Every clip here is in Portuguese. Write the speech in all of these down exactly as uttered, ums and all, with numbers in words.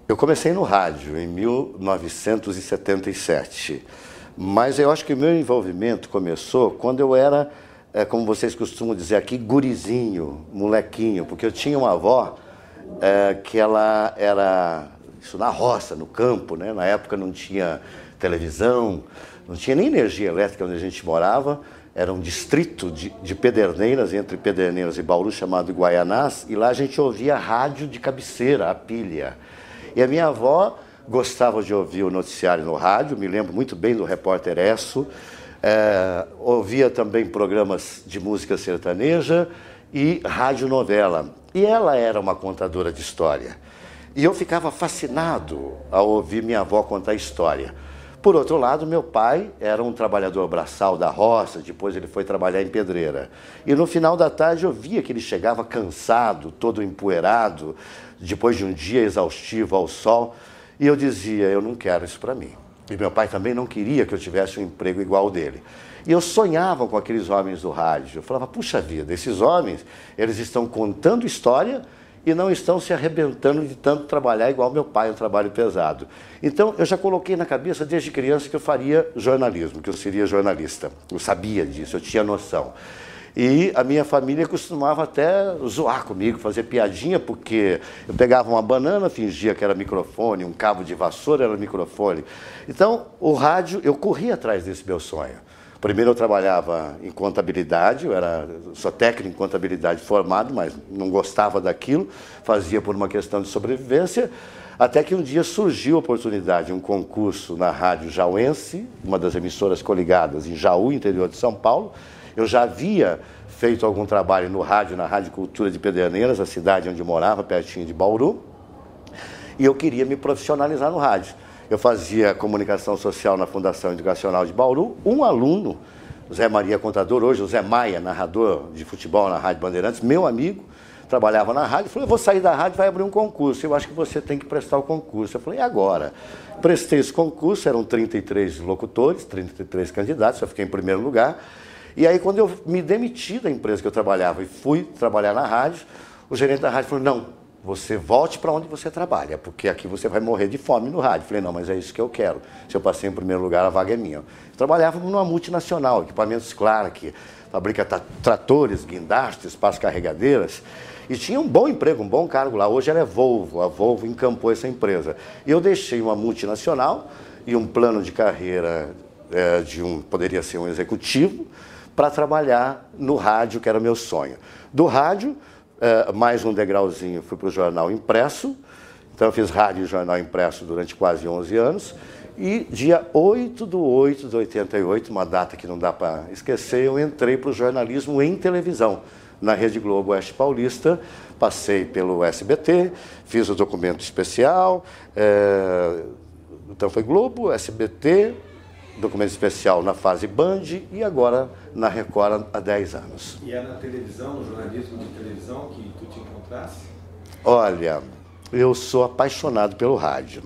Eu comecei no rádio em mil novecentos e setenta e sete, mas eu acho que o meu envolvimento começou quando eu era, é, como vocês costumam dizer aqui, gurizinho, molequinho, porque eu tinha uma avó é, que ela era, isso na roça, no campo, né? Na época não tinha televisão, não tinha nem energia elétrica onde a gente morava. Era um distrito de, de Pederneiras, entre Pederneiras e Bauru, chamado Guaianás, e lá a gente ouvia rádio de cabeceira, a pilha. E a minha avó gostava de ouvir o noticiário no rádio, me lembro muito bem do repórter Esso, é, ouvia também programas de música sertaneja e radionovela. E ela era uma contadora de história. E eu ficava fascinado ao ouvir minha avó contar história. Por outro lado, meu pai era um trabalhador braçal da roça, depois ele foi trabalhar em pedreira. E no final da tarde eu via que ele chegava cansado, todo empoeirado, depois de um dia exaustivo ao sol, e eu dizia, eu não quero isso para mim. E meu pai também não queria que eu tivesse um emprego igual ao dele. E eu sonhava com aqueles homens do rádio. Eu falava, puxa vida, esses homens, eles estão contando história e não estão se arrebentando de tanto trabalhar igual meu pai, um trabalho pesado. Então, eu já coloquei na cabeça desde criança que eu faria jornalismo, que eu seria jornalista. Eu sabia disso, eu tinha noção. E a minha família costumava até zoar comigo, fazer piadinha, porque eu pegava uma banana, fingia que era microfone, um cabo de vassoura era microfone. Então, o rádio, eu corria atrás desse meu sonho. Primeiro eu trabalhava em contabilidade, eu era, sou técnico em contabilidade formado, mas não gostava daquilo, fazia por uma questão de sobrevivência, até que um dia surgiu a oportunidade, um concurso na Rádio Jauense, uma das emissoras coligadas em Jaú, interior de São Paulo. Eu já havia feito algum trabalho no rádio, na Rádio Cultura de Pederneiras, a cidade onde eu morava, pertinho de Bauru, e eu queria me profissionalizar no rádio. Eu fazia comunicação social na Fundação Educacional de Bauru. Um aluno, Zé Maria Contador, hoje o Zé Maia, narrador de futebol na Rádio Bandeirantes, meu amigo, trabalhava na rádio, falou, eu vou sair da rádio, vai abrir um concurso, eu acho que você tem que prestar o concurso. Eu falei, e agora? Prestei esse concurso, eram trinta e três locutores, trinta e três candidatos, eu fiquei em primeiro lugar. E aí, quando eu me demiti da empresa que eu trabalhava e fui trabalhar na rádio, o gerente da rádio falou, não, você volte para onde você trabalha, porque aqui você vai morrer de fome no rádio. Falei, não, mas é isso que eu quero. Se eu passei em primeiro lugar, a vaga é minha. Eu trabalhava numa multinacional, equipamentos Clark, fabrica tratores, guindastes, espaço carregadeiras, e tinha um bom emprego, um bom cargo lá. Hoje ela é Volvo, a Volvo encampou essa empresa. E eu deixei uma multinacional e um plano de carreira é, de um, poderia ser um executivo, para trabalhar no rádio, que era o meu sonho. Do rádio, Uh, mais um degrauzinho, fui para o jornal impresso, então eu fiz rádio e jornal impresso durante quase onze anos, e dia oito de oito de oitenta e oito, uma data que não dá para esquecer, eu entrei para o jornalismo em televisão, na Rede Globo Oeste Paulista, passei pelo S B T, fiz o documento especial, é, então foi Globo, S B T, documento especial na fase Band e agora na Record há dez anos. E é na televisão, no jornalismo de televisão que tu te encontrasse? Olha, eu sou apaixonado pelo rádio.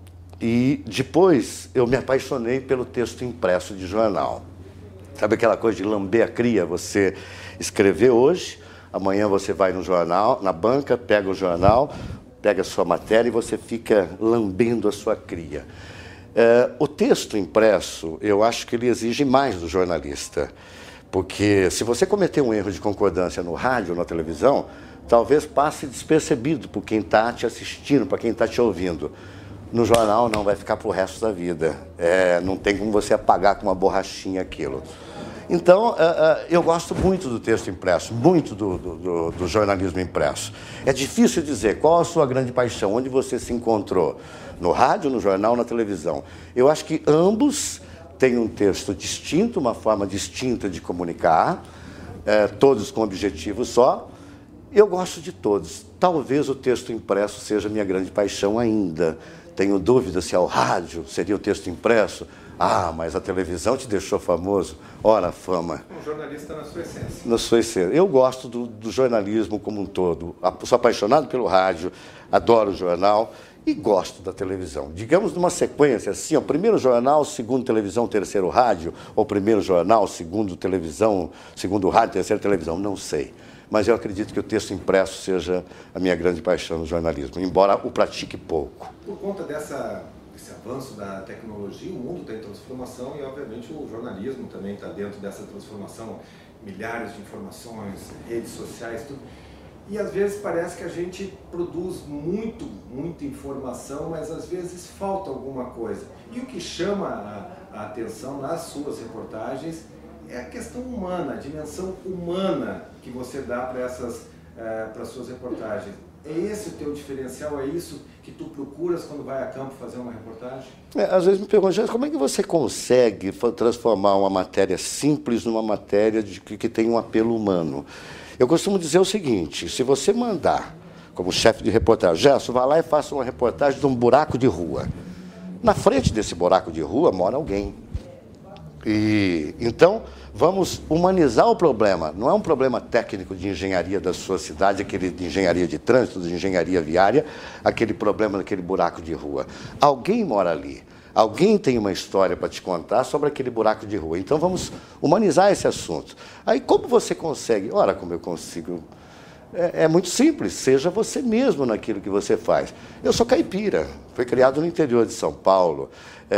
E depois eu me apaixonei pelo texto impresso de jornal. Sabe aquela coisa de lamber a cria? Você escrever hoje, amanhã você vai no jornal, na banca, pega o jornal, pega a sua matéria e você fica lambendo a sua cria. Uh, o texto impresso, eu acho que ele exige mais do jornalista, porque se você cometer um erro de concordância no rádio ou na televisão, talvez passe despercebido por quem está te assistindo, para quem está te ouvindo. No jornal não, vai ficar para o resto da vida. É, não tem como você apagar com uma borrachinha aquilo. Então, uh, uh, eu gosto muito do texto impresso, muito do, do, do, do jornalismo impresso. É difícil dizer qual a sua grande paixão, onde você se encontrou, no rádio, no jornal, na televisão. Eu acho que ambos têm um texto distinto, uma forma distinta de comunicar, uh, todos com objetivo só. Eu gosto de todos. Talvez o texto impresso seja a minha grande paixão ainda. Tenho dúvida se ao rádio seria o texto impresso. Ah, mas a televisão te deixou famoso. Ora, fama. Um jornalista na sua essência. Na sua essência. Eu gosto do, do jornalismo como um todo. Sou apaixonado pelo rádio, adoro o jornal e gosto da televisão. Digamos numa sequência assim, ó, primeiro jornal, segundo televisão, terceiro rádio, ou primeiro jornal, segundo televisão, segundo rádio, terceiro televisão, não sei. mas eu acredito que o texto impresso seja a minha grande paixão no jornalismo, embora o pratique pouco. Por conta dessa, desse avanço da tecnologia, o mundo está em transformação e, obviamente, o jornalismo também está dentro dessa transformação. Milhares de informações, redes sociais, tudo. E às vezes parece que a gente produz muito, muita informação, mas às vezes falta alguma coisa. E o que chama a, a atenção nas suas reportagens é a questão humana, a dimensão humana que você dá para essas, é, para as suas reportagens. É esse o teu diferencial? É isso que tu procuras quando vai a campo fazer uma reportagem? É, às vezes me perguntam, como é que você consegue transformar uma matéria simples numa matéria de, que, que tem um apelo humano? Eu costumo dizer o seguinte, se você mandar, como chefe de reportagem, Gerson, vá lá e faça uma reportagem de um buraco de rua. Na frente desse buraco de rua mora alguém. E, então, vamos humanizar o problema. Não é um problema técnico de engenharia da sua cidade, aquele de engenharia de trânsito, de engenharia viária, aquele problema daquele buraco de rua. Alguém mora ali. Alguém tem uma história para te contar sobre aquele buraco de rua. Então, vamos humanizar esse assunto. Aí, como você consegue? Ora, como eu consigo... É, é muito simples, seja você mesmo naquilo que você faz. Eu sou caipira, fui criado no interior de São Paulo.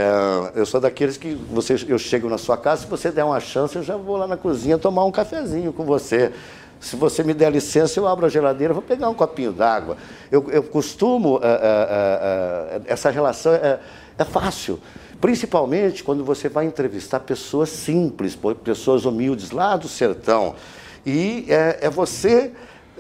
É, eu sou daqueles que você, eu chego na sua casa, se você der uma chance, eu já vou lá na cozinha tomar um cafezinho com você. Se você me der licença, eu abro a geladeira, vou pegar um copinho d'água. Eu, eu costumo... Uh, uh, uh, uh, essa relação é, é fácil. Principalmente quando você vai entrevistar pessoas simples, pessoas humildes lá do sertão. E é, é você...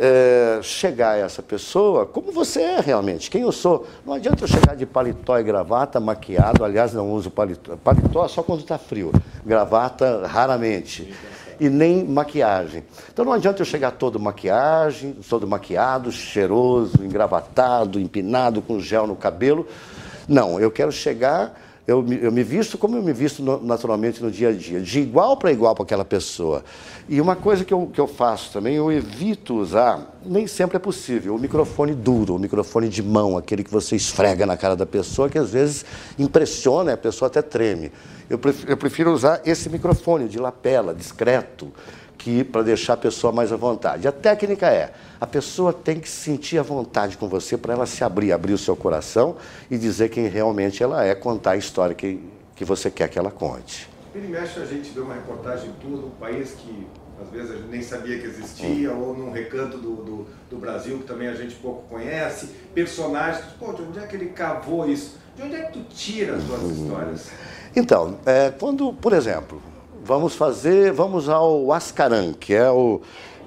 É, chegar a essa pessoa como você é realmente, quem eu sou. Não adianta eu chegar de paletó e gravata, maquiado, aliás, não uso paletó, paletó só quando está frio, gravata raramente, e nem maquiagem. Então não adianta eu chegar todo maquiagem, todo maquiado, cheiroso, engravatado, empinado, com gel no cabelo. Não, eu quero chegar... Eu me, eu me visto como eu me visto no, naturalmente no dia a dia, de igual para igual para aquela pessoa. E uma coisa que eu, que eu faço também, eu evito usar, nem sempre é possível, o microfone duro, o microfone de mão, aquele que você esfrega na cara da pessoa, que às vezes impressiona, a pessoa até treme. Eu prefiro, eu prefiro usar esse microfone de lapela, discreto, que para deixar a pessoa mais à vontade. A técnica é, a pessoa tem que se sentir à vontade com você para ela se abrir, abrir o seu coração e dizer quem realmente ela é, contar a história que, que você quer que ela conte. Vira e mexe, a gente vê uma reportagem tua num país que às vezes a gente nem sabia que existia, hum. ou num recanto do, do, do Brasil que também a gente pouco conhece, personagens, pô, de onde é que ele cavou isso? De onde é que tu tira as tuas hum. histórias? Então, é, quando, por exemplo... Vamos fazer, vamos ao Huascarán, que é o,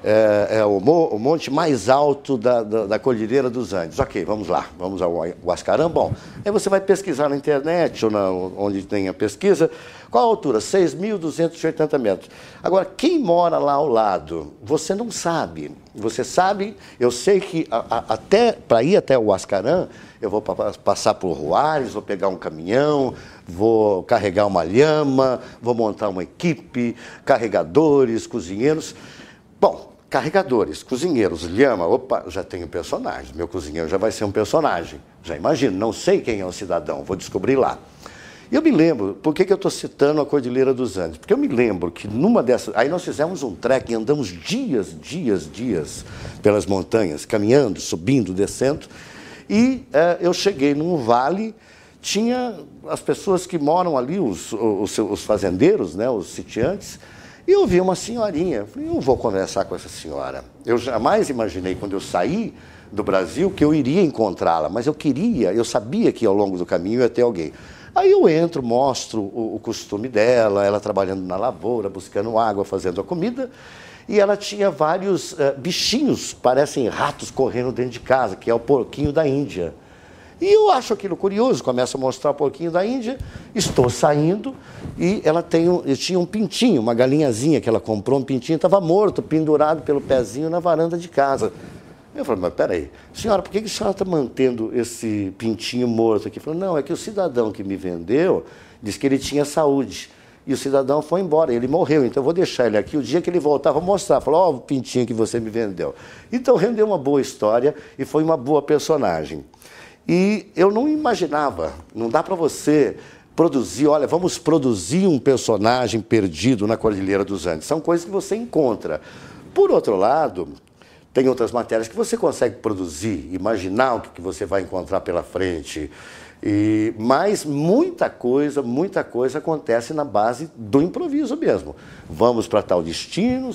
é, é o, mo, o monte mais alto da, da, da Cordilheira dos Andes. Ok, vamos lá, vamos ao Huascarán. Bom, aí você vai pesquisar na internet, ou na, onde tem a pesquisa, qual a altura? seis mil duzentos e oitenta metros. Agora, quem mora lá ao lado, você não sabe. Você sabe, eu sei que a, a, até para ir até o Huascarán, eu vou pa passar por Juárez, vou pegar um caminhão, vou carregar uma lhama, vou montar uma equipe, carregadores, cozinheiros. Bom, carregadores, cozinheiros, lhama, opa, já tenho personagem. Meu cozinheiro já vai ser um personagem. Já imagino, não sei quem é o cidadão, vou descobrir lá. E eu me lembro, por que, que eu estou citando a Cordilheira dos Andes? Porque eu me lembro que numa dessas... Aí nós fizemos um trekking, andamos dias, dias, dias pelas montanhas, caminhando, subindo, descendo. E é, eu cheguei num vale, tinha as pessoas que moram ali, os, os, os fazendeiros, né, os sitiantes, e eu vi uma senhorinha. Falei, eu vou conversar com essa senhora. Eu jamais imaginei, quando eu saí do Brasil, que eu iria encontrá-la, mas eu queria, eu sabia que ao longo do caminho ia ter alguém. Aí eu entro, mostro o, o costume dela, ela trabalhando na lavoura, buscando água, fazendo a comida, e ela tinha vários uh, bichinhos, parecem ratos, correndo dentro de casa, que é o porquinho da Índia. E eu acho aquilo curioso, começo a mostrar o porquinho da Índia, estou saindo e ela tem um, tinha um pintinho, uma galinhazinha que ela comprou, um pintinho, estava morto, pendurado pelo pezinho na varanda de casa. Eu falei, mas peraí, senhora, por que a senhora está mantendo esse pintinho morto aqui? Falei, não, é que o cidadão que me vendeu disse que ele tinha saúde. E o cidadão foi embora, ele morreu, então eu vou deixar ele aqui, o dia que ele voltar, vou mostrar. Falou, ó, oh, o pintinho que você me vendeu. Então rendeu uma boa história e foi uma boa personagem. E eu não imaginava, não dá para você produzir, olha, vamos produzir um personagem perdido na Cordilheira dos Andes. São coisas que você encontra. Por outro lado, Tem outras matérias que você consegue produzir, imaginar o que você vai encontrar pela frente. E, mas muita coisa, muita coisa acontece na base do improviso mesmo. Vamos para tal destino,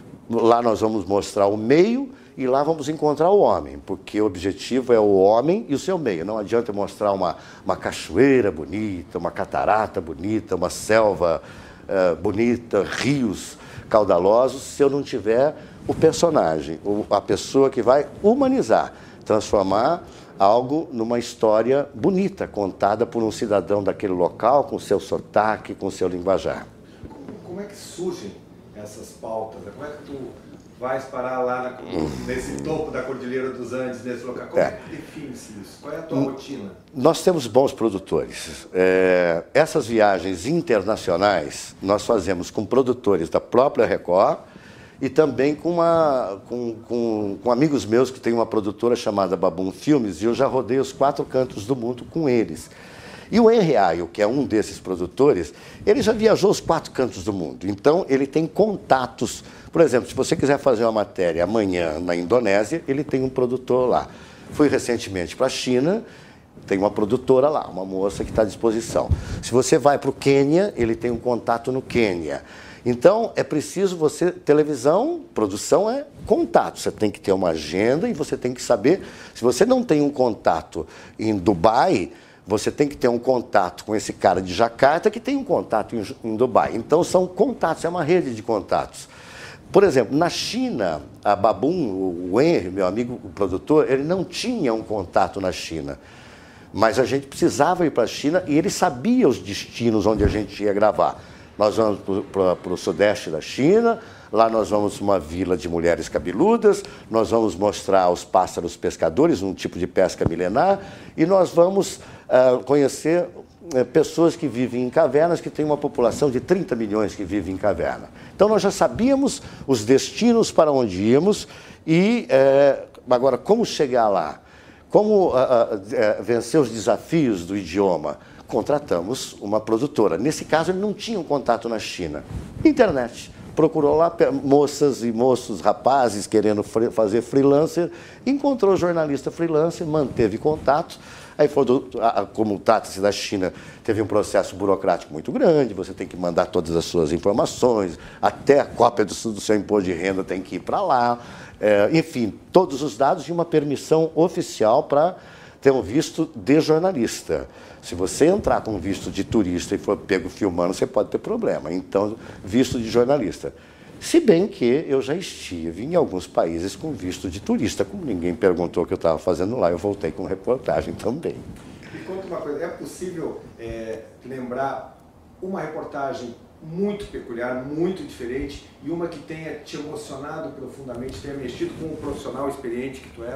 lá nós vamos mostrar o meio e lá vamos encontrar o homem, porque o objetivo é o homem e o seu meio. Não adianta mostrar uma, uma cachoeira bonita, uma catarata bonita, uma selva uh, bonita, rios caudalosos, se eu não tiver o personagem, a pessoa que vai humanizar, transformar algo numa história bonita, contada por um cidadão daquele local, com seu sotaque, com seu linguajar. Como, como é que surgem essas pautas? Como é que tu vais parar lá na, nesse topo da Cordilheira dos Andes, nesse local? Como é, é que define-se isso? Qual é a tua N rotina? Nós temos bons produtores. É, essas viagens internacionais nós fazemos com produtores da própria Record, e também com, uma, com, com, com amigos meus que têm uma produtora chamada Babum Filmes, e eu já rodei os quatro cantos do mundo com eles. E o Henry Ayo, que é um desses produtores, ele já viajou os quatro cantos do mundo. Então, ele tem contatos. Por exemplo, se você quiser fazer uma matéria amanhã na Indonésia, ele tem um produtor lá. Fui recentemente para a China, tem uma produtora lá, uma moça que está à disposição. Se você vai para o Quênia, ele tem um contato no Quênia. Então, é preciso você... Televisão, produção é contato. Você tem que ter uma agenda e você tem que saber... Se você não tem um contato em Dubai, você tem que ter um contato com esse cara de Jacarta que tem um contato em, em Dubai. Então, são contatos, é uma rede de contatos. Por exemplo, na China, a Babum, o Henry, meu amigo o produtor, ele não tinha um contato na China. Mas a gente precisava ir para a China e ele sabia os destinos onde a gente ia gravar. Nós vamos para o sudeste da China, lá nós vamos para uma vila de mulheres cabeludas, nós vamos mostrar os pássaros pescadores, um tipo de pesca milenar, e nós vamos uh, conhecer uh, pessoas que vivem em cavernas, que tem uma população de trinta milhões que vivem em caverna. Então nós já sabíamos os destinos para onde íamos e uh, agora como chegar lá, como uh, uh, vencer os desafios do idioma. Contratamos uma produtora. Nesse caso, ele não tinha um contato na China. Internet. Procurou lá moças e moços, rapazes querendo fazer freelancer, encontrou jornalista freelancer, manteve contato. Aí, como trata-se da China, teve um processo burocrático muito grande, você tem que mandar todas as suas informações, até a cópia do, do seu imposto de renda tem que ir para lá. É, enfim, todos os dados de uma permissão oficial para ter um visto de jornalista. Se você entrar com visto de turista e for pego filmando, você pode ter problema. Então, visto de jornalista. Se bem que eu já estive em alguns países com visto de turista. Como ninguém perguntou o que eu estava fazendo lá, eu voltei com reportagem também. Me conta uma coisa, é possível é, lembrar uma reportagem muito peculiar, muito diferente, e uma que tenha te emocionado profundamente, tenha mexido com o profissional experiente que tu és?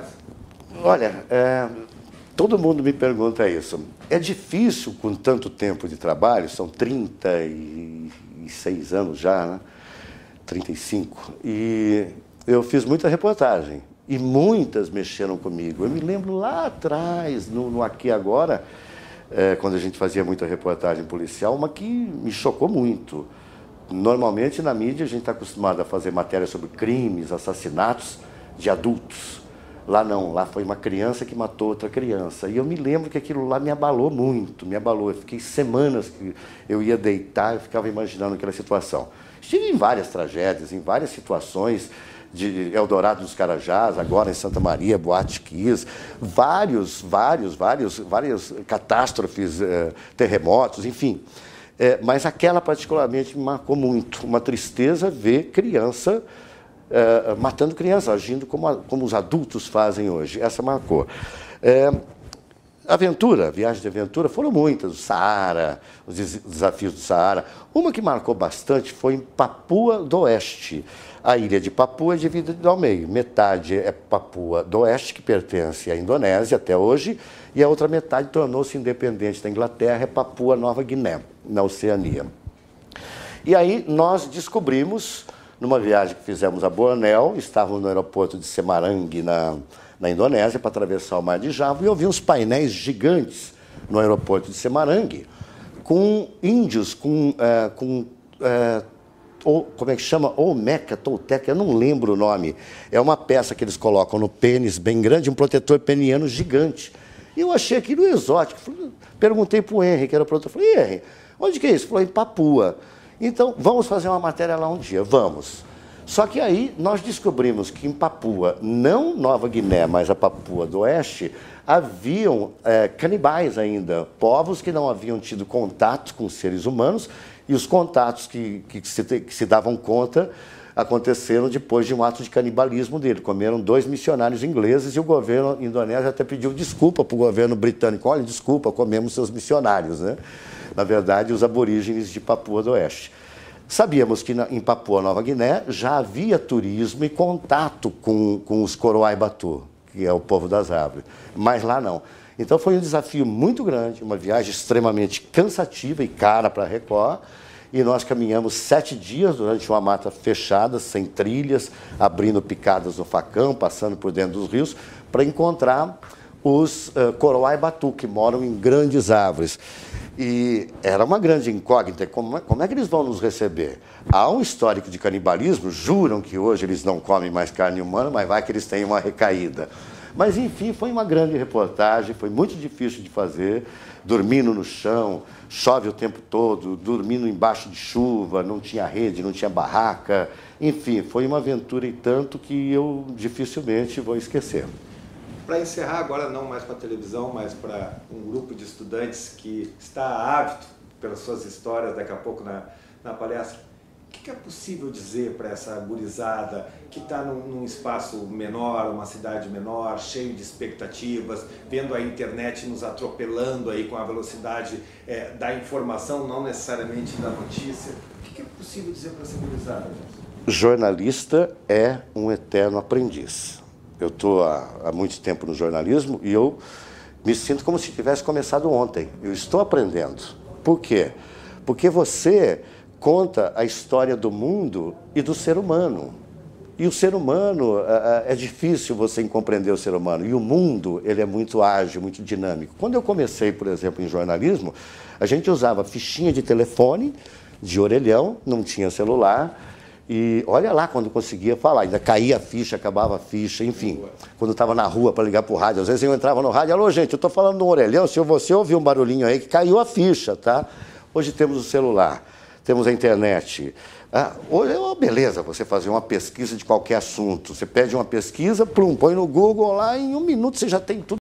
Olha, é... todo mundo me pergunta isso. É difícil, com tanto tempo de trabalho, são trinta e seis anos já, né? trinta e cinco, e eu fiz muita reportagem, e muitas mexeram comigo. Eu me lembro lá atrás, no, no Aqui Agora, é, quando a gente fazia muita reportagem policial, uma que me chocou muito. Normalmente, na mídia, a gente está acostumado a fazer matéria sobre crimes, assassinatos de adultos. Lá não, lá foi uma criança que matou outra criança. E eu me lembro que aquilo lá me abalou muito, me abalou. Eu fiquei semanas que eu ia deitar e ficava imaginando aquela situação. Estive em várias tragédias, em várias situações, de Eldorado dos Carajás, agora em Santa Maria, Boate Kiss, vários, vários, vários, várias catástrofes, eh, terremotos, enfim. Eh, mas aquela particularmente me marcou muito. Uma tristeza ver criança Uh, matando crianças, agindo como, a, como os adultos fazem hoje. Essa marcou. Uh, aventura, viagem de aventura, foram muitas. O Saara, os des desafios do Saara. Uma que marcou bastante foi em Papua do Oeste. A ilha de Papua é dividida ao meio. Metade é Papua do Oeste, que pertence à Indonésia até hoje, e a outra metade tornou-se independente da Inglaterra, é Papua Nova Guiné, na Oceania. E aí nós descobrimos, numa viagem que fizemos a Bornéu, estávamos no aeroporto de Semarang, na, na Indonésia, para atravessar o Mar de Java, e eu vi uns painéis gigantes no aeroporto de Semarang, com índios, com, é, com é, ou como é que chama? Olmeca, Tolteca, eu não lembro o nome. É uma peça que eles colocam no pênis bem grande, um protetor peniano gigante. E eu achei aquilo exótico. Perguntei para o Henry, que era o produtor, falei, Henry, onde que é isso? Falou, em Papua. Então, vamos fazer uma matéria lá um dia, vamos. Só que aí nós descobrimos que em Papua, não Nova Guiné, mas a Papua do Oeste, haviam é, canibais ainda, povos que não haviam tido contato com seres humanos, e os contatos que, que, se, que se davam conta aconteceram depois de um ato de canibalismo dele. Comeram dois missionários ingleses e o governo indonésio até pediu desculpa para o governo britânico. Olha, desculpa, comemos seus missionários, né? Na verdade, os aborígenes de Papua do Oeste. Sabíamos que na, em Papua Nova Guiné já havia turismo e contato com, com os Coroai-Batu, que é o povo das árvores, mas lá não. Então foi um desafio muito grande, uma viagem extremamente cansativa e cara para a Record, e nós caminhamos sete dias durante uma mata fechada, sem trilhas, abrindo picadas no facão, passando por dentro dos rios, para encontrar os uh, Coroai-Batu, que moram em grandes árvores. E era uma grande incógnita, como é, como é que eles vão nos receber? Há um histórico de canibalismo, juram que hoje eles não comem mais carne humana, mas vai que eles têm uma recaída. Mas, enfim, foi uma grande reportagem, foi muito difícil de fazer, dormindo no chão, chove o tempo todo, dormindo embaixo de chuva, não tinha rede, não tinha barraca, enfim, foi uma aventura e tanto que eu dificilmente vou esquecer. Para encerrar agora, não mais para a televisão, mas para um grupo de estudantes que está ávido pelas suas histórias daqui a pouco na, na palestra, o que, que é possível dizer para essa gurizada que está num, num espaço menor, uma cidade menor, cheio de expectativas, vendo a internet nos atropelando aí com a velocidade é, da informação, não necessariamente da notícia? O que, que é possível dizer para essa gurizada? Jornalista é um eterno aprendiz. Eu estou há, há muito tempo no jornalismo e eu me sinto como se tivesse começado ontem. Eu estou aprendendo. Por quê? Porque você conta a história do mundo e do ser humano. E o ser humano, é, é difícil você compreender o ser humano. E o mundo, ele é muito ágil, muito dinâmico. Quando eu comecei, por exemplo, em jornalismo, a gente usava fichinha de telefone, de orelhão, não tinha celular. E olha lá quando conseguia falar, ainda caía a ficha, acabava a ficha, enfim. Quando estava na rua para ligar para o rádio, às vezes eu entrava no rádio, alô gente, eu estou falando no orelhão, se você ouvir um barulhinho aí que caiu a ficha, tá? Hoje temos o celular, temos a internet. Ah, hoje é uma beleza você fazer uma pesquisa de qualquer assunto. Você pede uma pesquisa, plum, põe no Google lá, em um minuto você já tem tudo.